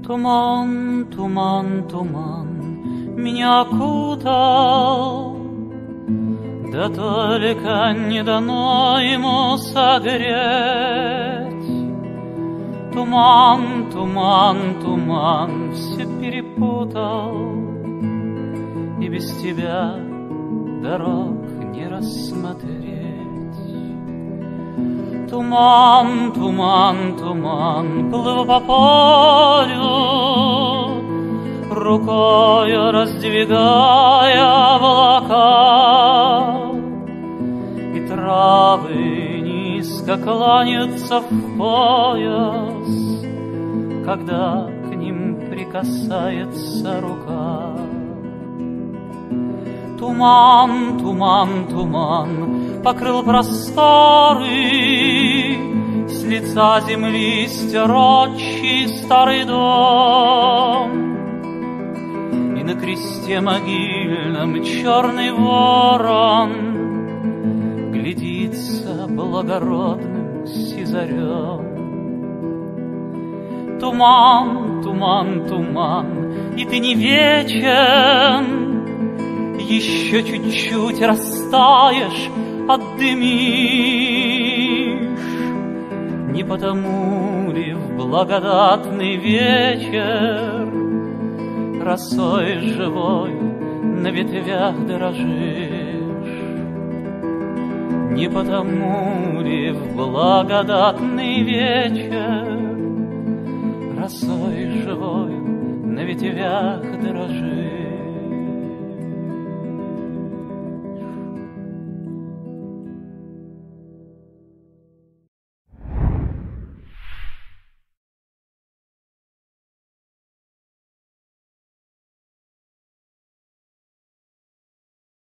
Туман, туман, туман меня окутал, да только не дано ему согреть. Туман, туман, туман все перепутал, и без тебя дорог не рассмотреть. Туман, туман, туман, плыву по полю, рукою раздвигая облака, и травы низко кланяются в пояс, когда к ним прикасается рука. Туман, туман, туман покрыл просторы, с лица земли стер отчий старый дом, и на кресте могильном черный ворон глядится благородным сизарем. Туман, туман, туман, и ты не вечен, еще чуть-чуть растаешь, отдымишь. Не потому ли в благодатный вечер росой живой на ветвях дрожишь? Не потому ли в благодатный вечер росой живой на ветвях дрожишь?